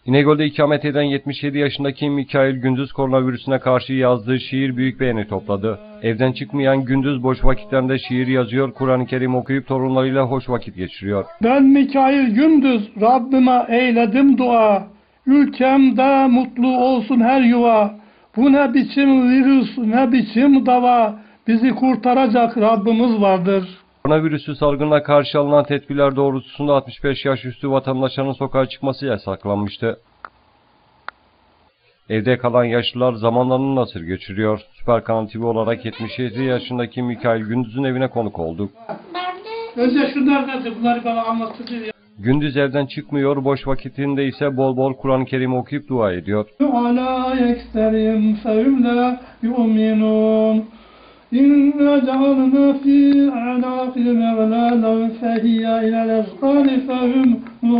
İnegöl'de ikamet eden 77 yaşındaki Mikail Gündüz koronavirüsüne karşı yazdığı şiir büyük beğeni topladı. Evden çıkmayan Gündüz boş vakitlerinde şiir yazıyor, Kur'an-ı Kerim okuyup torunlarıyla hoş vakit geçiriyor. Ben Mikail Gündüz, Rabbime eyledim dua. Ülkemde mutlu olsun her yuva. Bu ne biçim virüs, ne biçim dava. Bizi kurtaracak Rabbimiz vardır. Koronavirüsü salgınına karşı alınan tedbirler doğrultusunda 65 yaş üstü vatandaşların sokağa çıkması yasaklanmıştı. Evde kalan yaşlılar zamanlarını nasıl geçiriyor? Süper Kanal TV olarak 77 yaşındaki Mikail Gündüz'ün evine konuk olduk. Önce şunlar nedir? Bunları bana anlatıcı. Gündüz evden çıkmıyor, boş vakitinde ise bol bol Kur'an-ı Kerim okuyup dua ediyor. Ala ekserim fehum yu'minun. İnne cealna fi a'naqihim aghlalan fehiye ilel ezqani fehum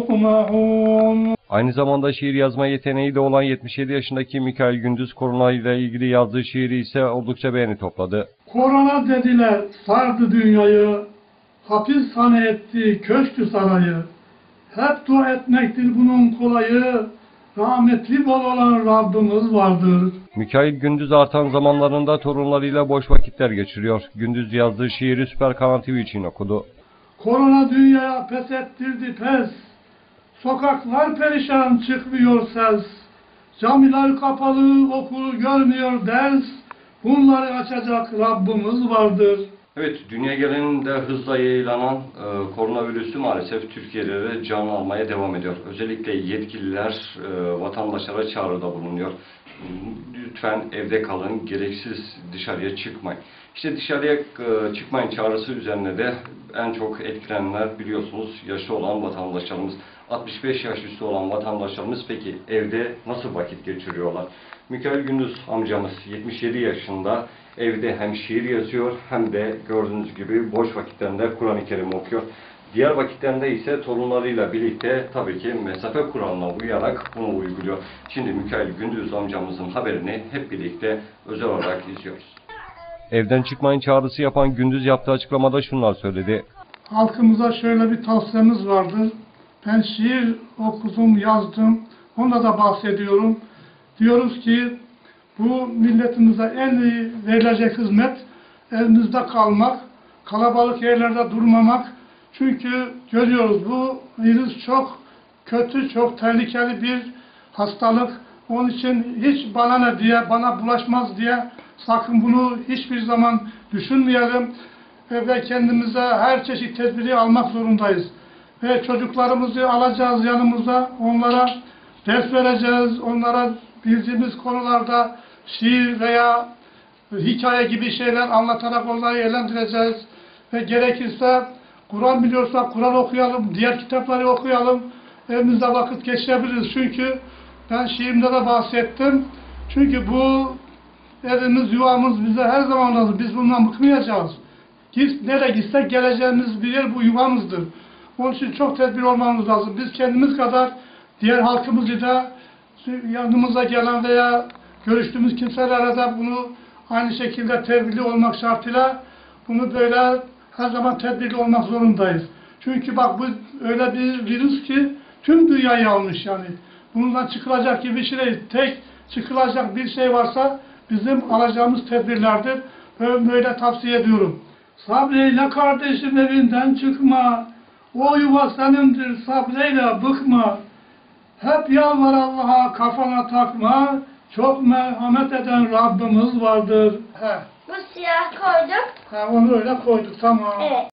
muqma'un. Aynı zamanda şiir yazma yeteneği de olan 77 yaşındaki Mikail Gündüz korona ile ilgili yazdığı şiiri ise oldukça beğeni topladı. Korona dediler, sardı dünyayı, hapishane etti, köşkü sarayı. Hep dua etmektir bunun kolayı, rahmetli bol olan Rabbimiz vardır. Mikail Gündüz artan zamanlarında torunlarıyla boş vakitler geçiriyor. Gündüz yazdığı şiiri Süper Kanal TV için okudu. Korona dünyaya pes ettirdi pes, sokaklar perişan çıkmıyor ses. Camiler kapalı, okul görmüyor ders, bunları açacak Rabbimiz vardır. Evet, dünya genelinde hızla yayılanan koronavirüsü maalesef Türkiye'de de can almaya devam ediyor. Özellikle yetkililer vatandaşlara çağrıda bulunuyor. Lütfen evde kalın, gereksiz dışarıya çıkmayın. İşte dışarıya çıkmayın çağrısı üzerine de en çok etkilenenler biliyorsunuz yaşlı olan vatandaşlarımız. 65 yaş üstü olan vatandaşlarımız peki evde nasıl vakit geçiriyorlar? Mikail Gündüz amcamız 77 yaşında evde hem şiir yazıyor hem de gördüğünüz gibi boş vakitlerinde Kur'an-ı Kerim okuyor. Diğer vakitlerinde ise torunlarıyla birlikte tabii ki mesafe kuralına uyarak bunu uyguluyor. Şimdi Mikail Gündüz amcamızın haberini hep birlikte özel olarak izliyoruz. Evden çıkmayın çağrısı yapan Gündüz yaptığı açıklamada şunlar söyledi. Halkımıza şöyle bir tavsiyemiz vardır. Ben şiir okudum, yazdım. Onda da bahsediyorum. Diyoruz ki bu milletimize en iyi verilecek hizmet evimizde kalmak, kalabalık yerlerde durmamak. Çünkü görüyoruz bu virüs çok kötü, çok tehlikeli bir hastalık. Onun için hiç bana ne diye, bana bulaşmaz diye sakın bunu hiçbir zaman düşünmeyelim. Ve kendimize her çeşit tedbiri almak zorundayız. Ve çocuklarımızı alacağız yanımıza, onlara ders vereceğiz, onlara bildiğimiz konularda şiir veya hikaye gibi şeyler anlatarak onları eğlendireceğiz. Ve gerekirse Kur'an biliyorsak Kur'an okuyalım, diğer kitapları okuyalım, evimizde vakit geçirebiliriz. Çünkü ben şiirimde de bahsettim. Çünkü bu evimiz, yuvamız bize her zaman lazım. Biz bundan bıkmayacağız. Nereye gitsek geleceğimiz bir yer bu yuvamızdır. Onun için çok tedbir olmamız lazım. Biz kendimiz kadar diğer halkımızı da yanımıza gelen veya görüştüğümüz kimselere de bunu aynı şekilde tedbirli olmak şartıyla bunu böyle her zaman tedbirli olmak zorundayız. Çünkü bak bu öyle bir virüs ki tüm dünyayı almış yani. Bundan çıkılacak gibi bir şey değil. Tek çıkılacak bir şey varsa bizim alacağımız tedbirlerdir. Böyle tavsiye ediyorum. Sabreyle kardeşim evinden çıkma. O yuva senindir sabreyle bıkma. Hep yalvar Allah'a kafana takma. Çok merhamet eden Rabbimiz vardır. Bu siyah koyduk. Onu öyle koyduk tamam. Evet.